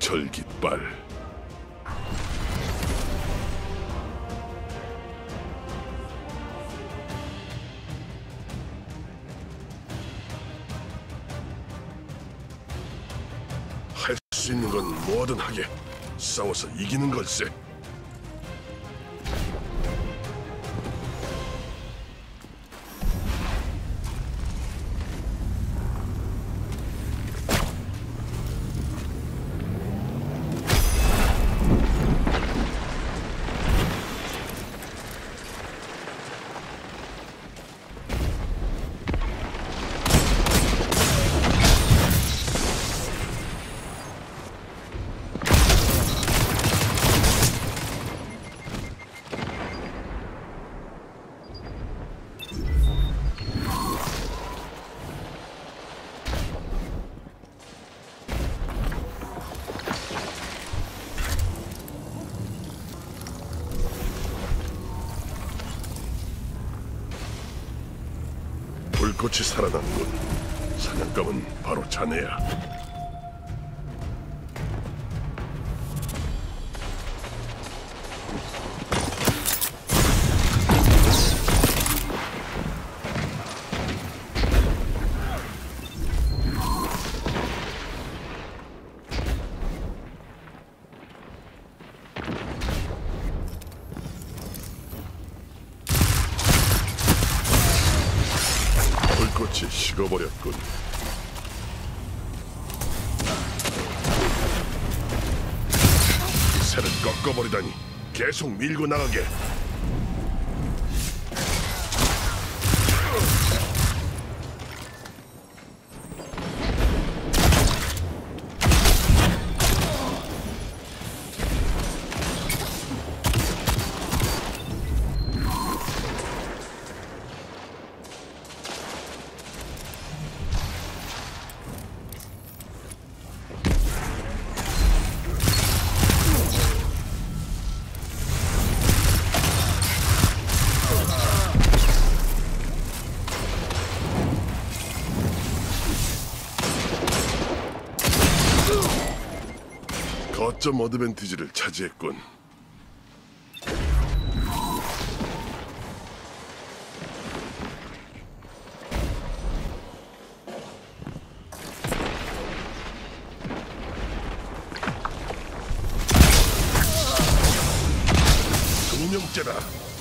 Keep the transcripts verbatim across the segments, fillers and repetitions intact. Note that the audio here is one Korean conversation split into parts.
철깃발. 할 수 있는 건 뭐든 하게. 싸워서 이기는 걸세. 불꽃이 살아났군. 사냥감은 바로 자네야. 불꽃이 식어버렸군. 이 새를 꺾어버리다니. 계속 밀고 나가게. 거점 어드밴티지를 차지했군. 두 명째다.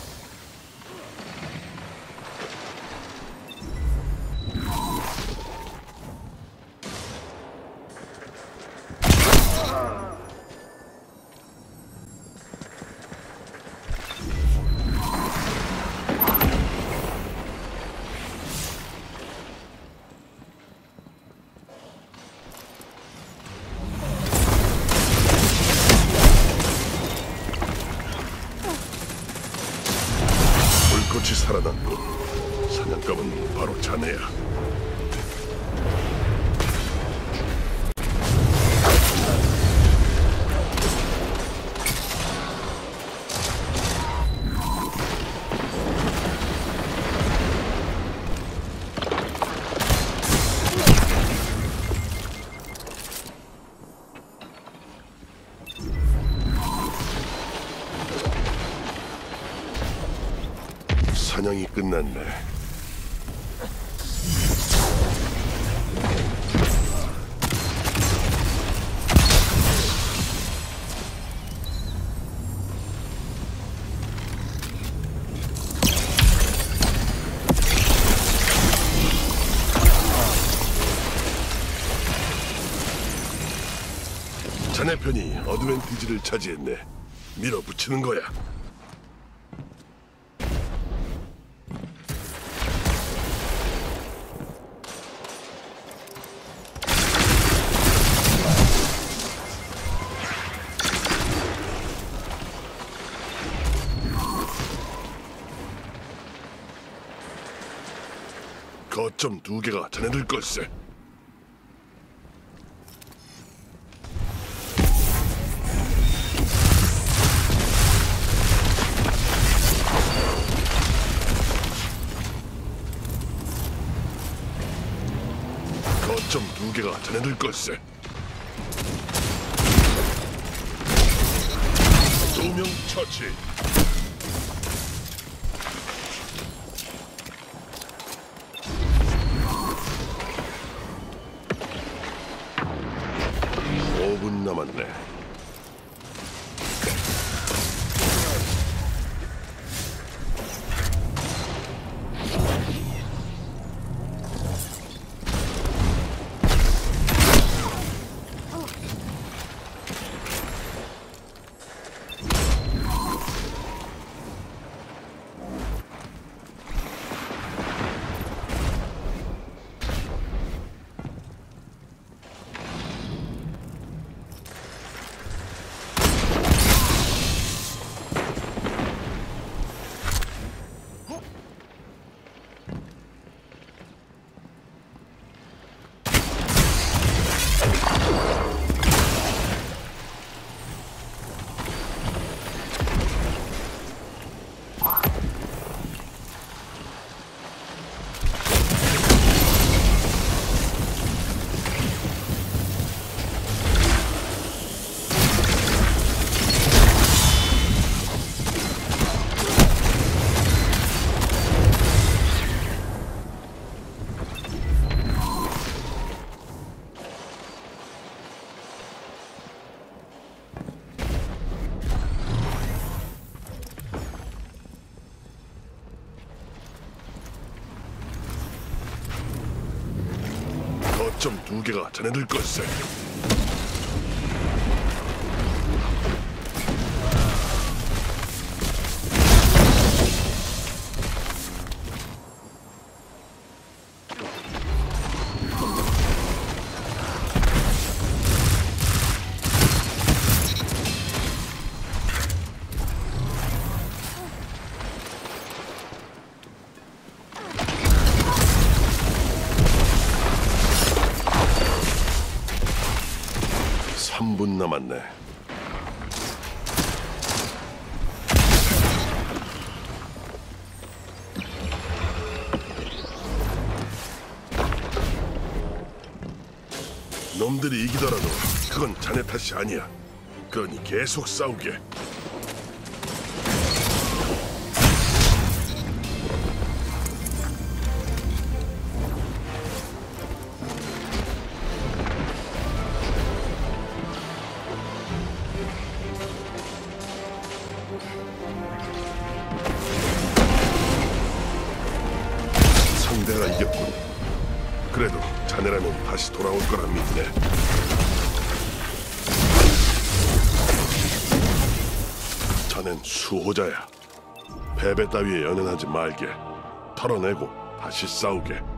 불꽃이 살아났군. 사냥감은 바로 자네야. 사냥이 끝났네. 자네 편이 어드밴티지를 차지했네. 밀어붙이는 거야. 거점 두 개가 자네들 걸세. 거점 두 개가 자네들 걸세. 두 명 처치. 오 분 남았네. 거점 두 개가 자네들 걸세. 삼 분 남았네. 놈들이 이기더라도 그건 자네 탓이 아니야. 그러니 계속 싸우게. 상대가 이겼군. 그래도 자네라면 다시 돌아올 거라 믿네. 자넨 수호자야. 패배 따위에 연연하지 말게. 털어내고 다시 싸우게.